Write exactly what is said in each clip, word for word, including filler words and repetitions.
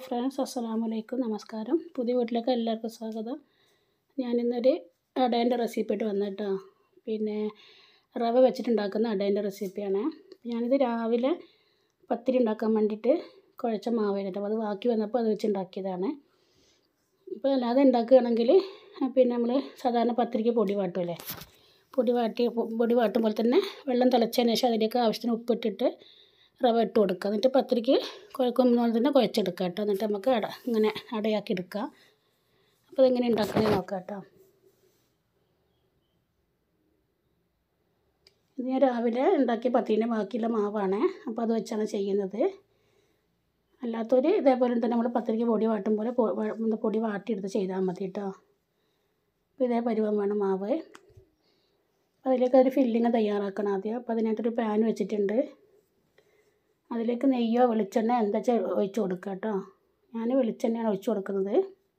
Friends, അസ്സലാമു അലൈക്കും. നമസ്കാരം. പുതിയ വീട്ടിലേക്ക് എല്ലാവർക്കും സ്വാഗതം. ഞാനിന്നൊരു അടേൻ്റെ റെസിപ്പി ആയിട്ട് വന്നിട്ടോ. പിന്നെ റവ വെച്ചിട്ടുണ്ടാക്കുന്ന അടേൻ്റെ റെസിപ്പിയാണ്. ഞാനിത് രാവിലെ പത്തിരി ഉണ്ടാക്കാൻ വേണ്ടിയിട്ട് കുഴച്ച മാവ് കഴിഞ്ഞിട്ട് അത് ബാക്കി വന്നപ്പോൾ അത് വെച്ചുണ്ടാക്കിയതാണ്. ഇപ്പോൾ അല്ലാതെ ഉണ്ടാക്കുകയാണെങ്കിൽ പിന്നെ നമ്മൾ സാധാരണ പത്തിരിക്ക് പൊടി വാട്ടുമല്ലേ, പൊടി വാട്ടി പൊടി വാട്ടും പോലെ തന്നെ വെള്ളം തിളച്ചതിന് ശേഷം അതിലേക്ക് ആവശ്യത്തിന് ഉപ്പിട്ടിട്ട് റവ ഇട്ട് കൊടുക്കുക. എന്നിട്ട് പത്തിരിക്ക് കുഴക്കുന്ന പോലെ തന്നെ കുഴച്ചെടുക്കുക കേട്ടോ. എന്നിട്ട് നമുക്ക് അട ഇങ്ങനെ അടയാക്കി എടുക്കുക. അപ്പോൾ അതെങ്ങനെ ഉണ്ടാക്കുന്നത് നോക്കാം കേട്ടോ. ഇത് ഞാൻ രാവിലെ ഉണ്ടാക്കിയ പത്തിരിൻ്റെ ബാക്കിയുള്ള മാവാണ്. അപ്പോൾ അത് വെച്ചാണ് ചെയ്യുന്നത്. അല്ലാത്തൊരു ഇതേപോലെ തന്നെ നമ്മൾ പത്തിരിക്ക് പൊടി വാട്ടും പോലെ പൊടി വാട്ടിയെടുത്ത് ചെയ്താൽ മതി കേട്ടോ. അപ്പോൾ ഇതേ പരുവം വേണം മാവ്. അതിലേക്ക് ഒരു ഫില്ലിങ് തയ്യാറാക്കണം ആദ്യം. അപ്പോൾ അതിനായിട്ടൊരു പാൻ വെച്ചിട്ടുണ്ട്. അതിലേക്ക് നെയ്യോ വെളിച്ചെണ്ണ എന്താ വെച്ചാൽ ഒഴിച്ച് കൊടുക്കുക കേട്ടോ. ഞാൻ വെളിച്ചെണ്ണയാണ് ഒഴിച്ച് കൊടുക്കുന്നത്.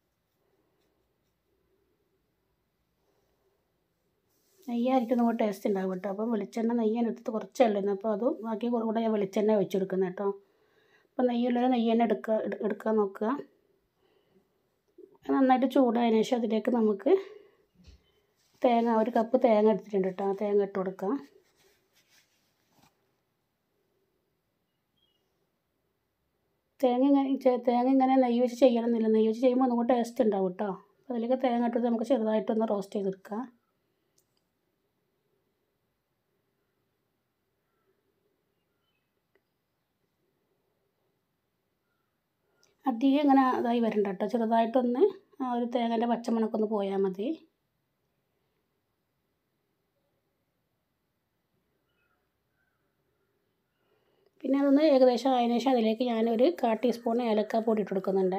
നെയ്യായിരിക്കും നമുക്ക് ടേസ്റ്റ് ഉണ്ടാവും കേട്ടോ. അപ്പം വെളിച്ചെണ്ണ നെയ്യാണ് എടുത്ത് കുറച്ചല്ലുന്നത്. അപ്പോൾ അതും ബാക്കി കൂടെ ഞാൻ വെളിച്ചെണ്ണ ഒഴിച്ച് കൊടുക്കുന്നത് കേട്ടോ. അപ്പോൾ നെയ്യുള്ളത് നെയ്യ് തന്നെ എടുക്കുക എടുക്കാൻ നോക്കുക. നന്നായിട്ട് ചൂടായതിനു ശേഷം അതിലേക്ക് നമുക്ക് തേങ്ങ ഒരു കപ്പ് തേങ്ങ എടുത്തിട്ടുണ്ട് കേട്ടോ. ആ തേങ്ങ ഇട്ട് കൊടുക്കുക. തേങ്ങ ഇങ്ങനെ തേങ്ങ ഇങ്ങനെ നെയ്യ് വെച്ച് ചെയ്യണമെന്നില്ല. നെയ്യ് വെച്ച് ചെയ്യുമ്പോൾ ഒന്നും കൂടെ ടേസ്റ്റ് ഉണ്ടാവും കേട്ടോ. അപ്പോൾ അതിലേക്ക് തേങ്ങ ഇട്ടിട്ട് നമുക്ക് ചെറുതായിട്ടൊന്ന് റോസ്റ്റ് ചെയ്തെടുക്കാം. അധികം ഇങ്ങനെ ഇതായി വരണ്ട കേട്ടോ. ചെറുതായിട്ടൊന്ന് ആ ഒരു തേങ്ങേൻ്റെ പച്ചമണക്കൊന്ന് പോയാൽ മതി. പിന്നെ അതൊന്ന് ഏകദേശം ആയതിനു ശേഷം അതിലേക്ക് ഞാനൊരു കാ ടീസ്പൂൺ ഏലക്ക പൊടി ഇട്ട് കൊടുക്കുന്നുണ്ട്.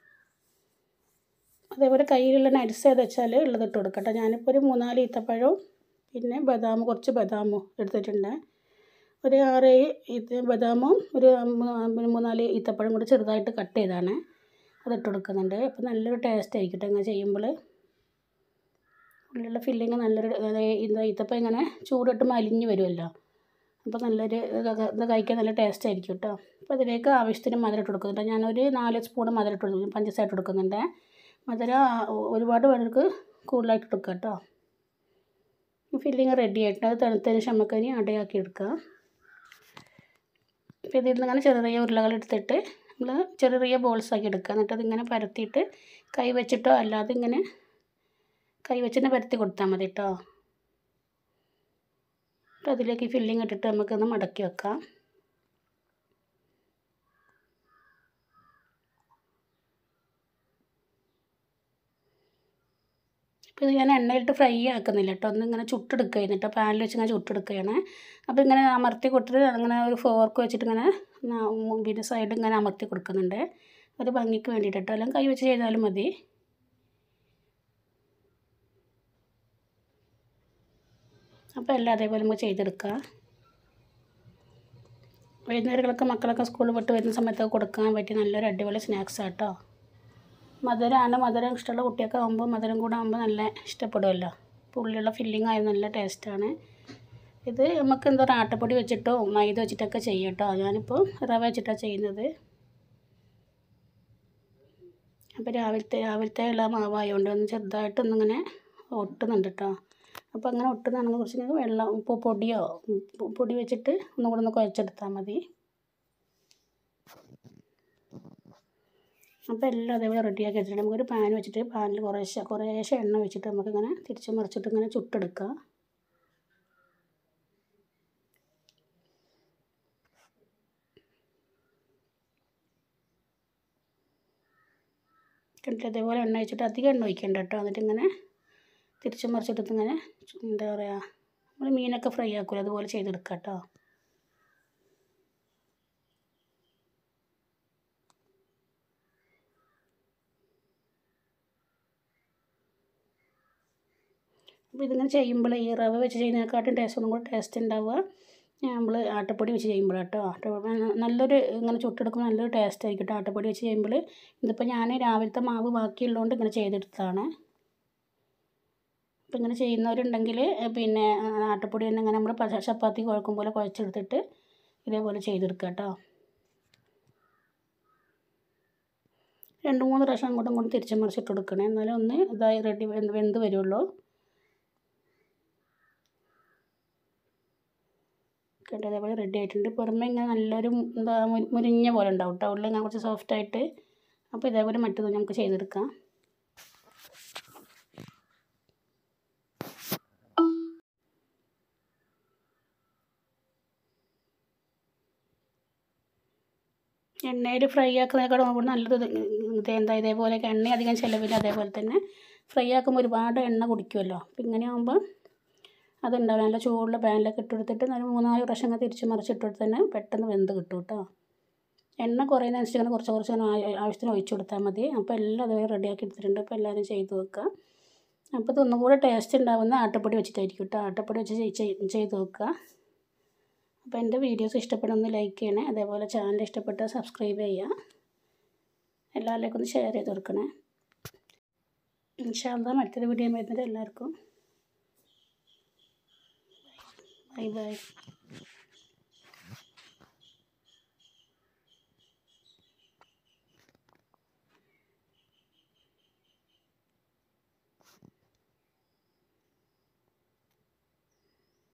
അതേപോലെ കയ്യിലുള്ള നട്ട്സ് ഏത് വെച്ചാൽ ഉള്ളത് ഇട്ട് കൊടുക്കട്ടെ. ഞാനിപ്പോൾ ഒരു മൂന്നാല് ഈത്തപ്പഴവും പിന്നെ ബദാം കുറച്ച് ബദാമും എടുത്തിട്ടുണ്ട്. ഒരു ആറ് ഇത് ബദാമും ഒരു മൂന്നാല് ഈത്തപ്പഴം കൂടി ചെറുതായിട്ട് കട്ട് ചെയ്താണ് അതിട്ട് കൊടുക്കുന്നുണ്ട്. അപ്പോൾ നല്ലൊരു ടേസ്റ്റ് ആയിരിക്കട്ടെ ഇങ്ങനെ ചെയ്യുമ്പോൾ. ഉള്ളിലുള്ള ഫില്ലിങ് നല്ലൊരു എന്താ ഈത്തപ്പഴം ഇങ്ങനെ ചൂടിട്ട് മലിഞ്ഞ് വരുമല്ലോ. അപ്പോൾ നല്ലൊരു ഇത് കഴിക്കാൻ നല്ല ടേസ്റ്റ് ആയിരിക്കും കേട്ടോ. അപ്പോൾ അതിലേക്ക് ആവശ്യത്തിന് മധുരം ഇട്ട് കൊടുക്കുന്നുണ്ട്. ഞാനൊരു നാല് സ്പൂൺ മധുരം ഇട്ട് കൊടുക്കും പഞ്ചസാര ഇട്ട് കൊടുക്കുന്നുണ്ട്. മധുരം ഒരുപാട് വേണ്ടവർക്ക് കൂടുതലായിട്ട് എടുക്കുക കേട്ടോ. ഫില്ലിങ് റെഡി ആയിട്ട് അത് തണുത്തതിന് ശേഷം നമുക്ക് ഇനി അടയാക്കി എടുക്കുക. അപ്പോൾ ഇതിൽ നിന്ന് ഇങ്ങനെ ചെറിയ ഉരുളകൾ എടുത്തിട്ട് നമ്മൾ ചെറിയ ബോൾസ് ആക്കി എടുക്കുക. എന്നിട്ട് അതിങ്ങനെ പരത്തിയിട്ട് കൈ വെച്ചിട്ടോ അല്ലാതെ ഇങ്ങനെ കൈ വെച്ചിട്ട് പരത്തി കൊടുത്താൽ മതി കേട്ടോ. അപ്പോൾ അതിലേക്ക് ഫില്ലിങ് ഇട്ടിട്ട് നമുക്കൊന്ന് മടക്കി വെക്കാം. അപ്പോൾ ഇത് ഞാൻ എണ്ണയിലിട്ട് ഫ്രൈ ആക്കുന്നില്ല കേട്ടോ. ഒന്നിങ്ങനെ ചുട്ടെടുക്കുക എന്നിട്ട് പാനിൽ വെച്ച് ഇങ്ങനെ ചുട്ടെടുക്കുകയാണ്. അപ്പോൾ ഇങ്ങനെ അമർത്തി കൊടുത്തിട്ട് അങ്ങനെ ഒരു ഫോർക്ക് വെച്ചിട്ട് ഇങ്ങനെ പിന്നെ സൈഡ് ഇങ്ങനെ അമർത്തി കൊടുക്കുന്നുണ്ട്. ഒരു ഭംഗിക്ക് വേണ്ടിയിട്ട് കേട്ടോ. അല്ലെങ്കിൽ കൈ വെച്ച് ചെയ്താലും മതി. അപ്പോൾ എല്ലാം അതേപോലെ നമുക്ക് ചെയ്തെടുക്കുക. വൈകുന്നേരങ്ങളൊക്കെ മക്കളൊക്കെ സ്കൂളിൽ വിട്ട് വരുന്ന സമയത്തൊക്കെ കൊടുക്കാൻ പറ്റിയ നല്ലൊരു അടിപൊളി സ്നാക്സ് ആട്ടോ. മധുരമാണ്. മധുരം ഇഷ്ടമുള്ള കുട്ടിയൊക്കെ ആകുമ്പോൾ മധുരം കൂടെ ആകുമ്പോൾ നല്ല ഇഷ്ടപ്പെടുമല്ലോ. അപ്പോൾ ഉള്ളിലുള്ള ഫില്ലിങ് ആയത് നല്ല ടേസ്റ്റാണ്. ഇത് നമുക്ക് എന്താ പറയുക ആട്ടപ്പൊടി വെച്ചിട്ടോ മൈദ വെച്ചിട്ടൊക്കെ ചെയ്യാം കേട്ടോ. ഞാനിപ്പോൾ റവ വെച്ചിട്ടാണ് ചെയ്യുന്നത്. അപ്പോൾ രാവിലത്തെ രാവിലത്തെ ഉള്ള മാവായതുകൊണ്ട് ഒന്ന് ചെറുതായിട്ടൊന്നിങ്ങനെ ഒട്ടുന്നുണ്ട് കേട്ടോ. അപ്പോൾ അങ്ങനെ ഒട്ടുന്നതാണെങ്കിൽ കുറച്ച് വെള്ളം ഉപ്പ് പൊടിയോ പൊടി വെച്ചിട്ട് ഒന്നും കൂടെ ഒന്ന് കുഴച്ചെടുത്താൽ മതി. അപ്പോൾ എല്ലാം അതേപോലെ റെഡിയാക്കി വെച്ചിട്ട് നമുക്കൊരു പാൻ വെച്ചിട്ട് പാനിൽ കുറേശ്ശെ കുറേശ്ശെ എണ്ണ വെച്ചിട്ട് നമുക്കിങ്ങനെ തിരിച്ച് മറിച്ചിട്ട് ഇങ്ങനെ ചുട്ടെടുക്കുക. കണ്ടിട്ട് അതേപോലെ എണ്ണ വെച്ചിട്ട് അധികം എണ്ണ ഒഴിക്കണ്ട കേട്ടോ. എന്നിട്ട് ഇങ്ങനെ തിരിച്ച് മറിച്ചിട്ട് ഇങ്ങനെ എന്താ പറയുക നമ്മൾ മീനൊക്കെ ഫ്രൈ ആക്കുമല്ലോ അതുപോലെ ചെയ്തെടുക്കുക കേട്ടോ. അപ്പോൾ ഇതിങ്ങനെ ചെയ്യുമ്പോൾ ഈ റവ വെച്ച് ചെയ്യുന്നതിനെക്കാട്ടും ടേസ്റ്റ് ഒന്നും കൂടെ ടേസ്റ്റ് ഉണ്ടാവുക നമ്മൾ ആട്ടപ്പൊടി വെച്ച് ചെയ്യുമ്പോഴാണ് കേട്ടോ. ആട്ടപ്പൊടി നല്ലൊരു ഇങ്ങനെ ചുട്ടെടുക്കുമ്പോൾ നല്ലൊരു ടേസ്റ്റ് ആയിരിക്കും കേട്ടോ ആട്ടപ്പൊടി വെച്ച് ചെയ്യുമ്പോൾ. ഇതിപ്പോൾ ഞാൻ രാവിലത്തെ മാവ് ബാക്കിയുള്ളതുകൊണ്ട് ഇങ്ങനെ ചെയ്തെടുത്തതാണ്. അപ്പോൾ ഇങ്ങനെ ചെയ്യുന്നവരുണ്ടെങ്കിൽ പിന്നെ ആട്ടപ്പൊടി തന്നെ ഇങ്ങനെ നമ്മൾ ചപ്പാത്തി കുഴക്കും പോലെ കുഴച്ചെടുത്തിട്ട് ഇതേപോലെ ചെയ്തെടുക്കുക കേട്ടോ. രണ്ട് മൂന്ന് പ്രാവശ്യം അങ്ങോട്ടും ഇങ്ങോട്ടും തിരിച്ച് മറിച്ചിട്ട് കൊടുക്കണേ, എന്നാലും ഒന്ന് ഇതായി റെഡി വെന്ത് വെന്ത് വരുള്ളൂ. കേട്ടോ അതേപോലെ റെഡി ആയിട്ടുണ്ട്. പുറമെ ഇങ്ങനെ നല്ലൊരു എന്താ മുരിഞ്ഞ പോലെ ഉണ്ടാവും കേട്ടോ, ഉള്ളിൽ ഇങ്ങനെ കുറച്ച് സോഫ്റ്റായിട്ട്. അപ്പോൾ ഇതേപോലെ മറ്റേത് നമുക്ക് ചെയ്തെടുക്കാം. എണ്ണയിൽ ഫ്രൈ ആക്കുന്നതിനേക്കാളും നമുക്ക് നല്ലത് എന്താ ഇതേപോലെ എണ്ണ അധികം ചിലവില്ല. അതേപോലെ തന്നെ ഫ്രൈ ആക്കുമ്പോൾ ഒരുപാട് എണ്ണ കുടിക്കുമല്ലോ. അപ്പോൾ ഇങ്ങനെ ആകുമ്പോൾ അതുണ്ടാവില്ല. നല്ല ചൂടുള്ള പാനിലൊക്കെ ഇട്ടെടുത്തിട്ട് നല്ല മൂന്നാല് പ്രാവശ്യം അങ്ങനെ തിരിച്ച് മറിച്ചിട്ട് തന്നെ പെട്ടെന്ന് വെന്ത് കിട്ടും കേട്ടോ. എണ്ണ കുറയുന്നതനുസരിച്ച് അങ്ങനെ കുറച്ച് കുറച്ച് ആവശ്യത്തിന് ഒഴിച്ച് കൊടുത്താൽ മതി. അപ്പോൾ എല്ലാം അതുവരെ റെഡിയാക്കി എടുത്തിട്ടുണ്ട്. അപ്പോൾ എല്ലാവരും ചെയ്ത് വെക്കുക. അപ്പോൾ ഇതൊന്നും കൂടെ ടേസ്റ്റ് ഉണ്ടാവുന്ന ആട്ടപ്പൊടി വെച്ചിട്ടായിരിക്കും കേട്ടോ. ആട്ടപ്പൊടി വെച്ച് ചെയ്ത് വെക്കുക. അപ്പോൾ എൻ്റെ വീഡിയോസ് ഇഷ്ടപ്പെടുന്ന ലൈക്ക് ചെയ്യണേ. അതേപോലെ ചാനൽ ഇഷ്ടപ്പെട്ടാൽ സബ്സ്ക്രൈബ് ചെയ്യുക. എല്ലാവരിലേക്കും ഒന്ന് ഷെയർ ചെയ്ത് കൊടുക്കണേ. ഇൻഷാ അല്ലാഹ് മറ്റൊരു വീഡിയോ വരുന്നത് എല്ലാവർക്കും ബൈ ബൈ.